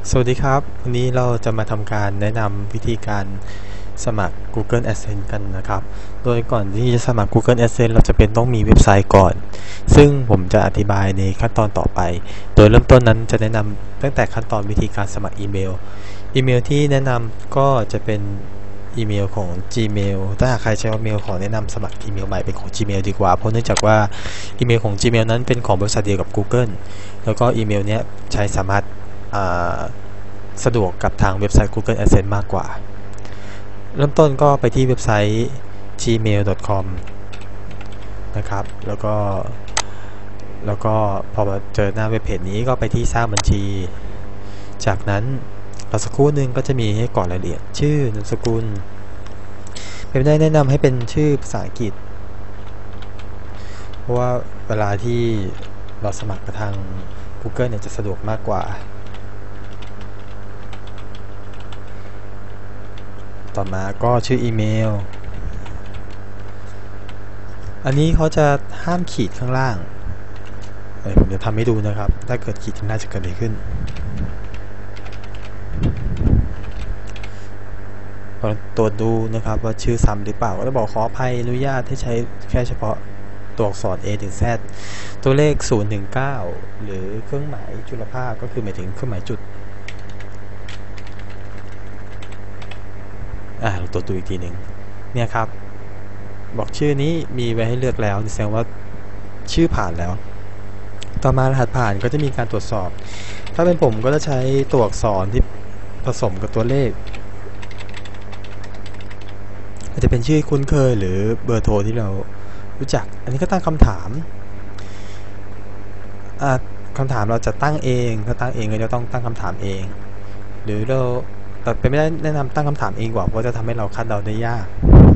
สวัสดีครับวันนี้เราจะมาทำการแนะนำวิธีการสมัคร Google Adsense กันนะครับโดยก่อนที่จะสมัคร Google Adsense เราจะเป็นต้องมีเว็บไซต์ก่อนซึ่งผมจะอธิบายในขั้นตอนต่อไปโดยเริ่มต้นนั้นจะแนะนำตั้งแต่ขั้นตอนวิธีการสมัครอีเมลที่แนะนำก็จะเป็นอีเมลของ Gmail ถ้าหากใครใช้อีเมลขอแนะนำสมัครอีเมลใหม่เป็นของ Gmail ดีกว่าเพราะเนื่องจากว่าอีเมลของ Gmail นั้นเป็นของบริษัทเดียวกับ Google แล้วก็อีเมลเนี้ยใช้สามารถสะดวกกับทางเว็บไซต์ Google Adsense มากกว่าเริ่มต้นก็ไปที่เว็บไซต์ gmail.com นะครับแล้วก็พอเจอหน้าเว็บเพจนี้ก็ไปที่สร้างบัญชีจากนั้นเราสักครู่หนึ่งก็จะมีให้กรอกรายละเอียดชื่อนามสกุลเป็นได้แนะนำให้เป็นชื่อภาษาอังกฤษเพราะว่าเวลาที่เราสมัครกับทาง Google เนี่ยจะสะดวกมากกว่าต่อมาก็ชื่ออีเมลอันนี้เขาจะห้ามขีดข้างล่างผมจะทำให้ดูนะครับถ้าเกิดขีดข้างหน้าจะเกิดอะไรขึ้นตรวจดูนะครับว่าชื่อซ้ำหรือเปล่าก็จะบอกขออภัยอนุญาตให้ใช้แค่เฉพาะตัวอักษร A ถึง Z ตัวเลข0ถึง9หรือเครื่องหมายจุลภาคก็คือหมายถึงเครื่องหมายจุดเราตรวจดูอีกทีหนึ่งเนี่ยครับบอกชื่อนี้มีไว้ให้เลือกแล้วแสดงว่าชื่อผ่านแล้วต่อมารหัสผ่านก็จะมีการตรวจสอบถ้าเป็นผมก็จะใช้ตัวอักษรที่ผสมกับตัวเลขอาจจะเป็นชื่อคุ้นเคยหรือเบอร์โทรที่เรารู้จักอันนี้ก็ตั้งคำถามเราจะตั้งเองถ้าตั้งเองก็จะต้องตั้งคำถามเองหรือเราแต่เป็นไม่ได้แนะนำตั้งคำถามเองกว่าเพราะจะทำให้เราคาดเดาได้ยาก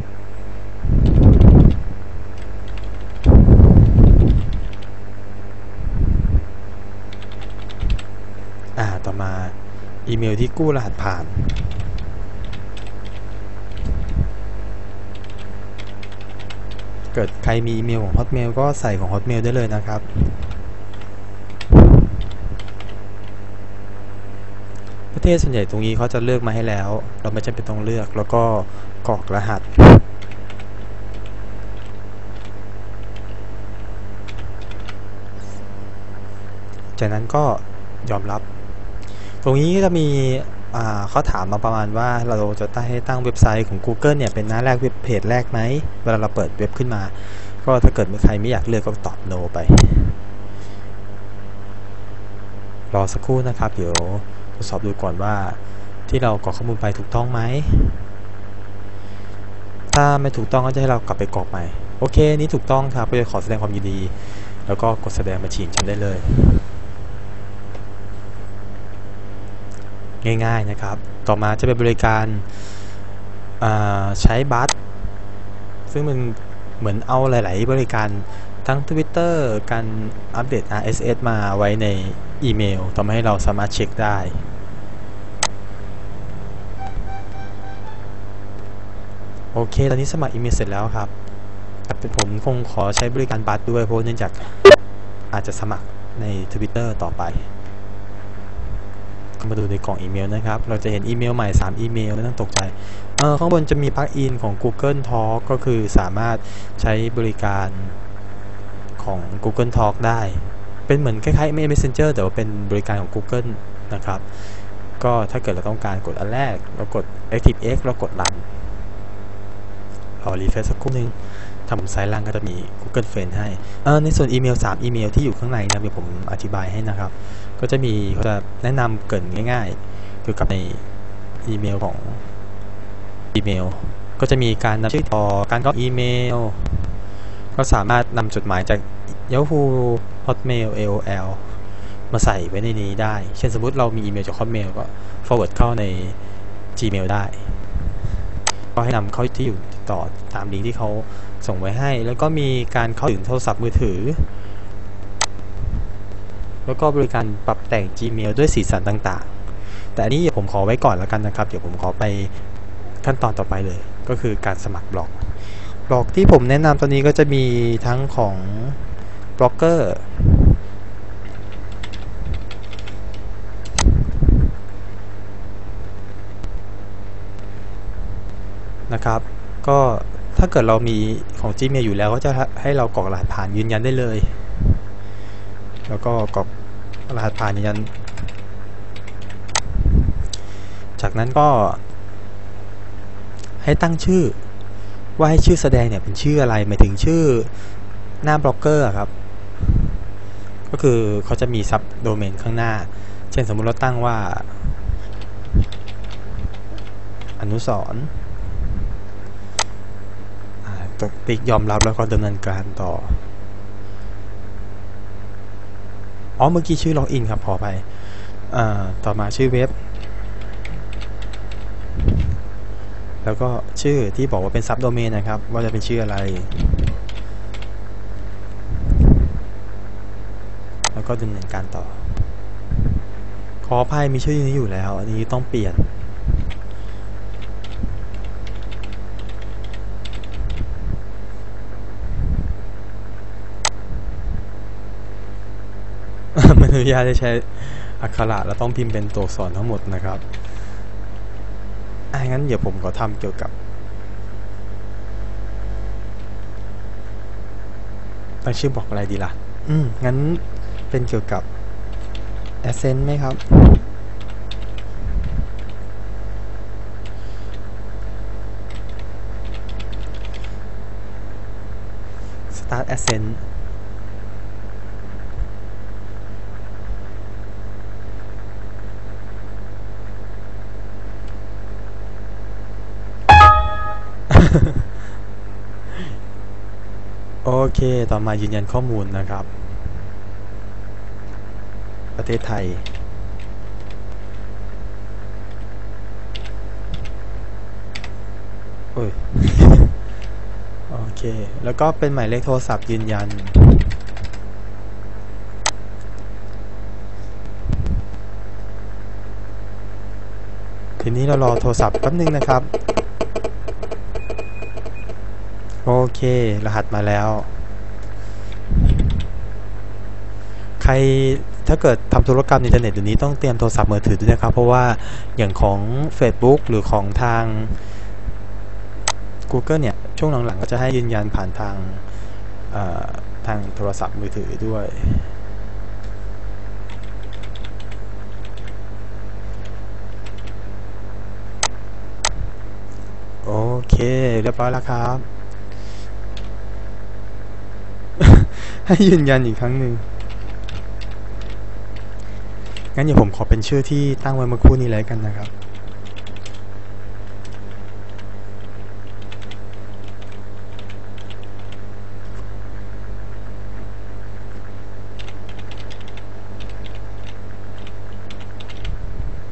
ต่อมาอีเมลที่กู้รหัสผ่านเกิดใครมีอีเมลของ Hotmail ก็ใส่ของ Hotmail ได้เลยนะครับประเทศส่วนใหญ่ตรงนี้เขาจะเลือกมาให้แล้วเราไม่จำเป็นต้องเลือกแล้วก็กรอกรหัสจากนั้นก็ยอมรับตรงนี้จะมีเขาถามมาประมาณว่าเราจะตั้งเว็บไซต์ของ Google เนี่ยเป็นหน้าแรกเว็บเพจแรกไหมเวลาเราเปิดเว็บขึ้นมาก็ถ้าเกิดใครไม่อยากเลือกก็ตอบ no ไปรอสักครู่นะครับเดี๋ยวทดสอบดูก่อนว่าที่เรากรอกข้อมูลไปถูกต้องไหมถ้าไม่ถูกต้องก็จะให้เรากลับไปกรอกใหม่โอเคนี่ถูกต้องครับก็จะขอแสดงความยินดีแล้วก็กดแสดงบัญชีฉันได้เลยง่ายๆนะครับต่อมาจะเป็นบริการใช้บัตรซึ่งมันเหมือนเอาหลายๆบริการทั้ง Twitter การอัปเดต RSS มาไว้ในอีเมลทำให้เราสามารถเช็คได้โอเคตอนนี้สมัครอีเมลเสร็จแล้วครับแต่ผมคงขอใช้บริการบัตรด้วยเพราะเนื่องจากอาจจะสมัครใน Twitter ต่อไปมาดูในกล่องอีเมลนะครับเราจะเห็นอีเมลใหม่3อีเมลไม่ต้องตกใจข้างบนจะมีปลั๊กอินของ Google Talk ก็คือสามารถใช้บริการของ Google Talk ได้เป็นเหมือนคล้ายๆ Messenger แต่ว่าเป็นบริการของ Google นะครับก็ถ้าเกิดเราต้องการกดอันแรกเรากด ActiveX เรากด Run รอรีเฟรชสักครู่นึงทำซ้ายล่างก็จะมี Google Friends ให้ในส่วนอีเมล3อีเมลที่อยู่ข้างในนะเดี๋ยวผมอธิบายให้นะครับก็จะมีเขาจะแนะนำเกริ่นง่ายๆเกี่ยวกับในอีเมลของอีเมลก็จะมีการนำชื่อต่อการก๊อปอีเมลก็สามารถนำจดหมายจาก Yahoo Hotmail AOL มาใส่ไว้ในนี้ได้เช่นสมมุติเรามีอีเมลจาก Hotmail ก็ forward เข้าใน Gmail ได้ก็ให้นำเข้าที่อยู่ติดต่อตามลิงก์ที่เขาส่งไว้ให้แล้วก็มีการเข้าถึงโทรศัพท์มือถือแล้วก็บริการปรับแต่ง Gmail ด้วยสีสันต่างๆแต่อันนี้ผมขอไว้ก่อนแล้วกันนะครับเดี๋ยวผมขอไปขั้นตอนต่อไปเลยก็คือการสมัครบล็อกที่ผมแนะนำตอนนี้ก็จะมีทั้งของบล็อกเกอร์นะครับ ก็ถ้าเกิดเรามีของ Gmail อยู่แล้วก็จะให้เรากรอกรหัสผ่านยืนยันได้เลย แล้วก็กรอกรหัสผ่านยืนยันจากนั้นก็ให้ตั้งชื่อว่าให้ชื่อแสดงเนี่ยเป็นชื่ออะไรหมายถึงชื่อหน้าบล็อกเกอร์ครับก็คือเขาจะมีซับโดเมนข้างหน้าเช่นสมมุติเราตั้งว่าอนุสรณ์ติ๊กยอมรับแล้วก็ดำเนินการต่อเมื่อกี้ชื่อล็อกอินครับขอไปต่อมาชื่อเว็บแล้วก็ชื่อที่บอกว่าเป็นซับโดเมนนะครับว่าจะเป็นชื่ออะไรแล้วก็ดำเนินการต่อขออภัยมีชื่อนี้อยู่แล้วอันนี้ต้องเปลี่ยน ไม่อนุญาตให้ใช้อักขระแล้วต้องพิมพ์เป็นตัวอักษรทั้งหมดนะครับงั้นเดี๋ยวผมขอทำเกี่ยวกับตั้งชื่อบอกอะไรดีล่ะงั้นเป็นเกี่ยวกับ Ascent ไหมครับ Start Ascent โอเคต่อมายืนยันข้อมูลนะครับประเทศไทยโอ้ย โอเคแล้วก็เป็นหมายเลขโทรศัพท์ยืนยันทีนี้เรารอโทรศัพท์แป๊บนึงนะครับโอเครหัสมาแล้วใครถ้าเกิดทำธุรกรรมอินเทอร์เน็ตเดี๋ยวนี้ต้องเตรียมโทรศัพท์มือถือด้วยนะครับเพราะว่าอย่างของ Facebook หรือของทาง Google เนี่ยช่วงหลังๆก็จะให้ยืนยันผ่านทางโทรศัพท์มือถือด้วยโอเคเรียบร้อยแล้วครับ ให้ยืนยันอีกครั้งหนึ่งงั้นเดี๋ยวผมขอเป็นชื่อที่ตั้งไว้เมื่อครู่นี้เลยกันนะครับ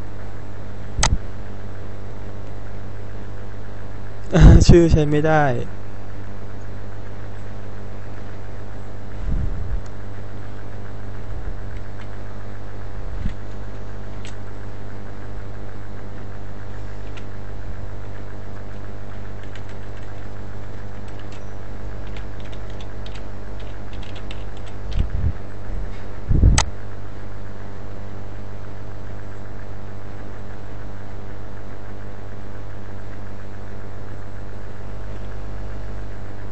ชื่อใช้ไม่ได้